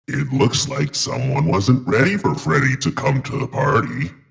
It looks like someone wasn't ready for Freddy to come to the party.